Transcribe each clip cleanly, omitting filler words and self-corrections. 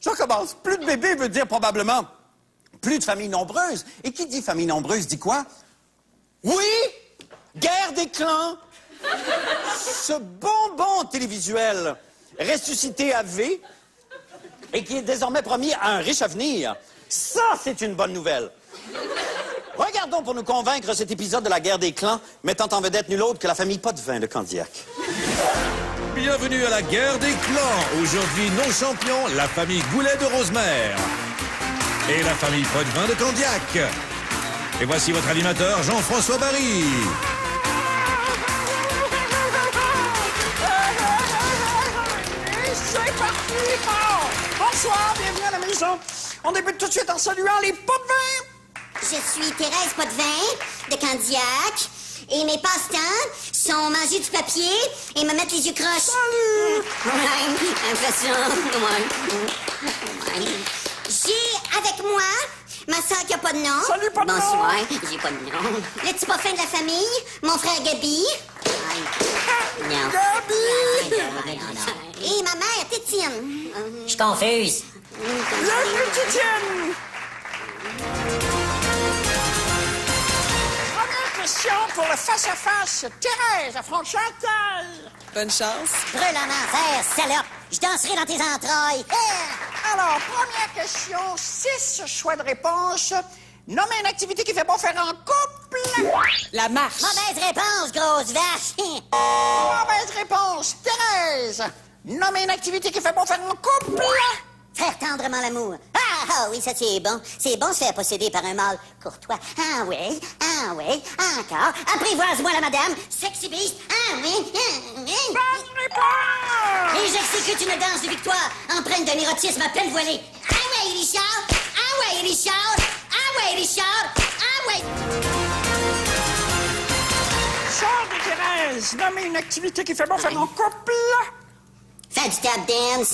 Je recommence. Plus de bébés veut dire probablement plus de familles nombreuses. Et qui dit famille nombreuse dit quoi? Oui! Guerre des clans! Ce bonbon télévisuel ressuscité à V et qui est désormais promis à un riche avenir. Ça, c'est une bonne nouvelle. Regardons pour nous convaincre cet épisode de la guerre des clans mettant en vedette nul autre que la famille Potvin de Candiac. Bienvenue à la guerre des clans. Aujourd'hui, nos champions, la famille Goulet de Rosemère et la famille Potvin de Candiac. Et voici votre animateur, Jean-François Barry. C'est parti! Bonsoir, bienvenue à la maison. On débute tout de suite en saluant les Potvin. Je suis Thérèse Potvin de Candiac et mes passe-temps sont manger du papier et me mettre les yeux croches. Salut! Ouais, impression. Ouais. J'ai avec moi ma soeur qui a pas de nom. Salut, pas de nom. Bonsoir, j'ai pas de nom. Le petit parfum de la famille, mon frère Gabi. Non. Gabi! Et ma mère Tétine. Je suis confuse. Bienvenue, Titienne! Première question pour le face-à-face. Thérèse affronte Chantal. Bonne chance. Brûle en enfer, salope. Je danserai dans tes entrailles. Alors, première question, 6 choix de réponse. Nommez une activité qui fait bon faire en couple. La marche. Mauvaise réponse, grosse vache. Mauvaise réponse. Thérèse, nommez une activité qui fait bon faire en couple. Faire tendrement l'amour. Ah oui, ça c'est bon. C'est bon se faire posséder par un mâle courtois. Ah oui, encore. Apprivoise-moi la madame. Sexy beast. Ah oui. Bonne réponse. Et j'exécute une danse de victoire empreinte d'un érotisme à peine voilé. Ah ouais, Richard. Ah ouais, Richard. Ah ouais, Richard. Ah ouais. Sœur de Thérèse, nommez une activité qui fait bon faire en couple. Faire du tap dance.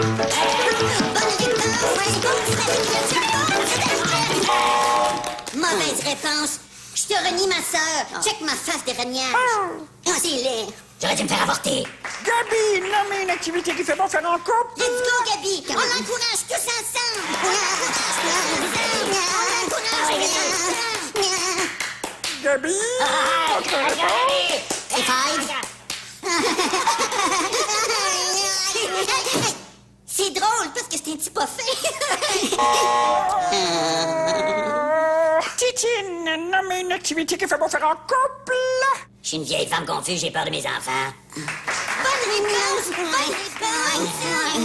Mauvaise réponse. Je te renie ma sœur. Check ma face de reniage. Ah, c'est laid. J'aurais dû me faire avorter. Gabi, nommez une activité qui fait bon faire en couple. Let's go, Gabi. On l'encourage tous ensemble. Gabi, votre réponse. Et five. C'est drôle parce que c'est un petit pas fait. Titine, nommez une activité qui fait bon faire en couple. Je suis une vieille femme confuse, j'ai peur de mes enfants. Bonne réponse. Bonne réponse.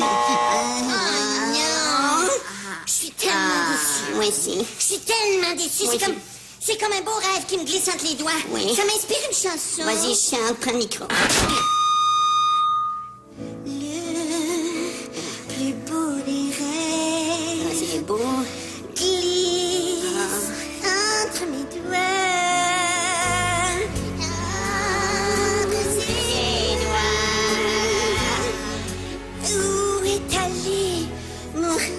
Non. Je suis tellement déçue. Moi aussi. Je suis tellement déçue. Oui, C'est comme un beau rêve qui me glisse entre les doigts. Oui. Ça m'inspire une chanson. Vas-y, chante, prends le micro. Le plus beau des rêves C'est beau. glisse entre mes doigts. Entre ses doigts. Où est allé mon rêve?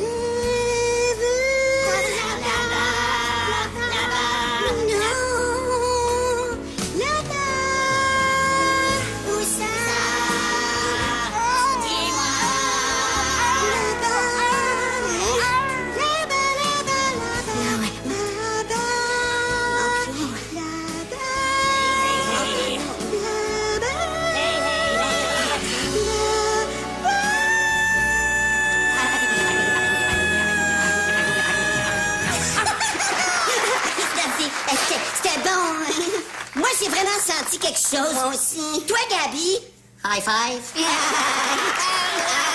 Non, là-bas. Où ça? Dis-moi. C'était bon. Moi, j'ai vraiment senti quelque chose. Moi aussi. Toi, Gabi? High five.